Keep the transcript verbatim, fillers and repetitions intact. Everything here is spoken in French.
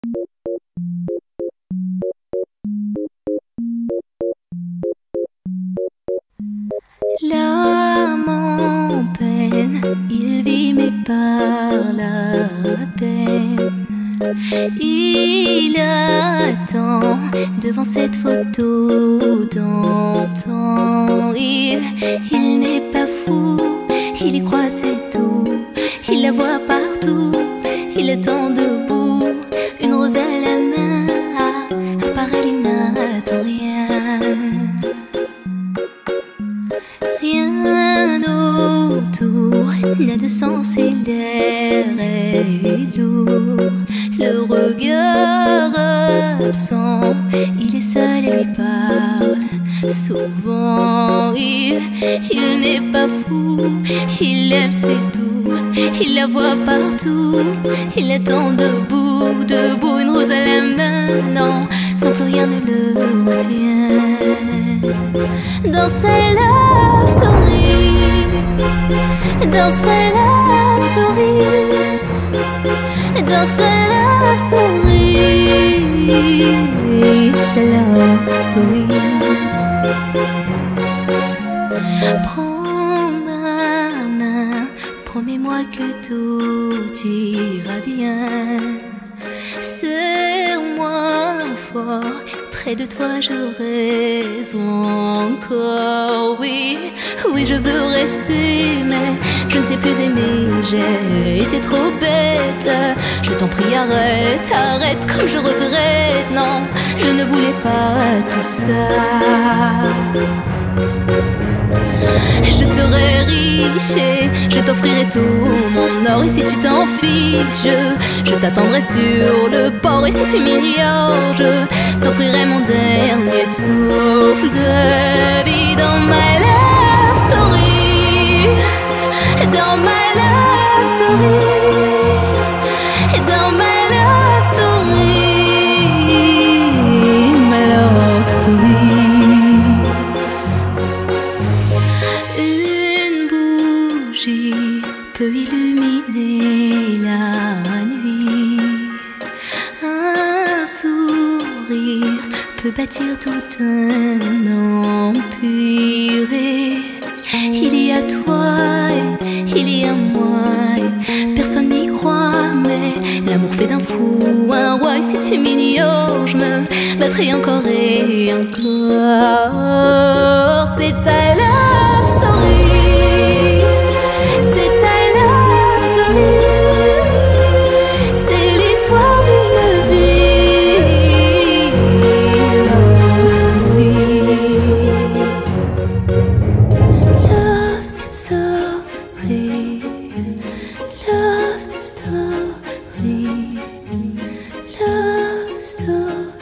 L'âme en peine, il vit mais par la peine. Il attend devant cette photo d'antan. Il, il n'est pas fou, il y croit c'est tout. Il la voit partout, il attend debout, une rose à la main. À part elle, il n'attend rien. Rien autour n'a de sens et l'air est lourd. Le regard absent, il est seul et lui parle souvent. Il, il n'est pas fou, il aime c'est tout. Il la voit partout, il attend debout, debout, une rose à la main. Non, non plus rien ne le retient. Dans sa love story, dans sa love story, dans sa love story, sa love story. Prends ma main, promets-moi que tout ira bien. Serre-moi fort, près de toi je rêve encore. Oui, oui je veux rester, mais je ne sais plus aimer. J'ai été trop bête, je t'en prie arrête, arrête comme je regrette. Non, je ne voulais pas tout ça. Je serai riche et je t'offrirai tout mon or. Et si tu t'en fiches, je, je t'attendrai sur le port. Et si tu m'ignores, je t'offrirai mon dernier souffle de vie. Dans ma love story, dans ma love story, dans ma love story, ma love story. Peut illuminer la nuit. Un sourire peut bâtir tout un empire. Il y a toi et il y a moi et personne n'y croit, mais l'amour fait d'un fou un roi. Et si tu m'ignores, je me battrai encore et encore. C'est ta love story, c'est l'histoire d'une vie. Love story, love story, love story, love story.